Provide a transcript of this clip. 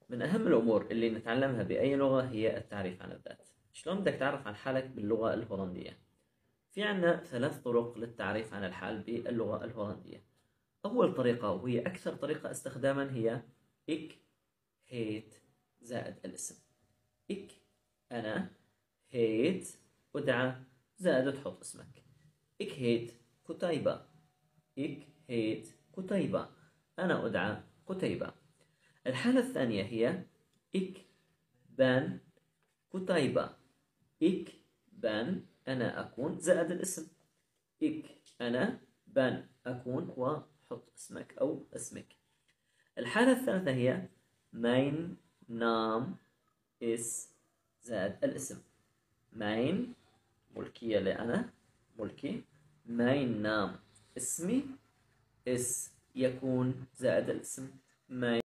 من أهم الأمور اللي نتعلمها بأي لغة هي التعريف عن الذات. شلون بدك تعرف عن حالك باللغة الهولندية؟ في عنا 3 طرق للتعريف عن الحال باللغة الهولندية. أول طريقة وهي أكثر طريقة استخداما هي إك هيت زائد الاسم. إك أنا، هيت أدعى زائد تحط اسمك. إك هيت كتيبة. إك هيت كتيبة، أنا أدعى قتيبة. الحالة الثانية هي إك بان كتيبة. إك بان أنا أكون زائد الاسم. إك أنا بان أكون وحط اسمك أو اسمك. الحالة الثالثة هي مين نام إس زائد الاسم. مين ملكية لأنا، ملكي. مين نام اسمي، اس يكون زائد الاسم. مين